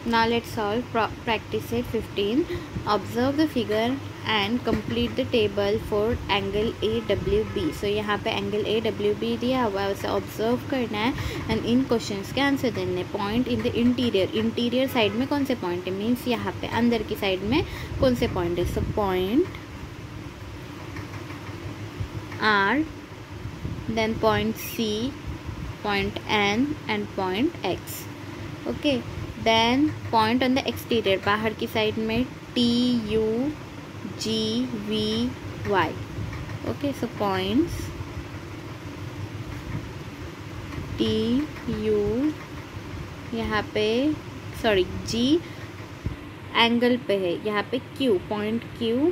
Now let's solve practice set 15. Observe the figure and complete the table for angle AWB. So यहाँ पे angle AWB दिया हुआ है, उसे observe करना है and इन questions के आंसर देने. Point in the interior side में कौन से point है, means यहाँ पे अंदर की side में कौन से point है. So point R, then point C, point N and point X. Okay. Then point on the exterior, बाहर की साइड में T, U, G, V, Y. Okay, so points T, U, यहाँ पे sorry G एंगल पे है, यहाँ पे Q, point Q,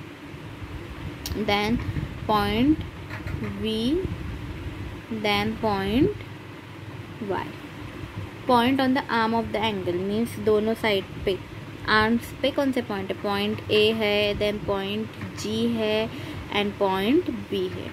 then point V, then point Y. Point on the arm of the angle means दोनों side पे arms पे कौन से पॉइंट है. पॉइंट ए है, देन पॉइंट जी है एंड पॉइंट बी है.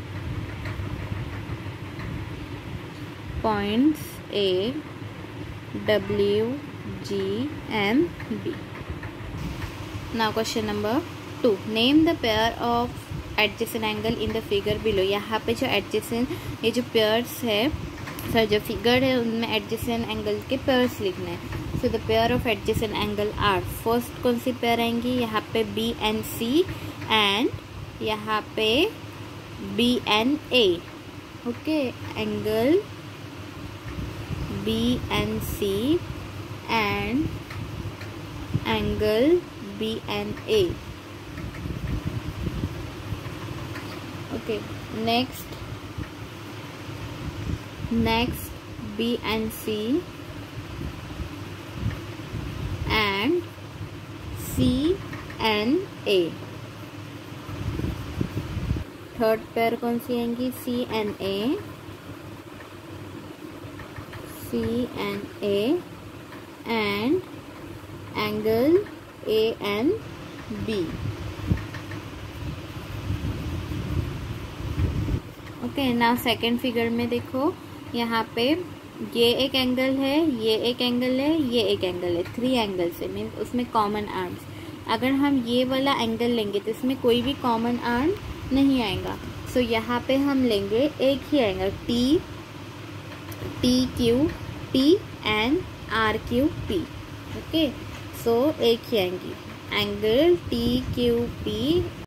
Points A, W, G and B. Now question number 2. Name the pair of adjacent angle in the figure below. यहाँ पे जो एडजेसेंट ये जो पेयर्स है सर जो फिगर है उनमें एडजेसेंट एंगल के पेयर्स लिखने हैं. So the pair of adjacent angle are, first कौन सी पेयर आएंगी, यहाँ पे बी एन सी एंड यहाँ पे B N A. Okay, angle B N C and angle B N A. Okay, next B and C and C and A. Third pair कौन सी आएंगी, C and A, C and A and angle A and B. Okay, now second figure में देखो यहाँ पे ये एक angle है, ये एक एंगल है, ये एक एंगल है, 3 एंगल्स है मीन्स उसमें कॉमन आर्म्स. अगर हम ये वाला एंगल लेंगे तो इसमें कोई भी कॉमन आर्म नहीं आएगा. सो यहाँ पे हम लेंगे एक ही angle T Q T and R Q P. Okay, so एक ही एंगल टी क्यू पी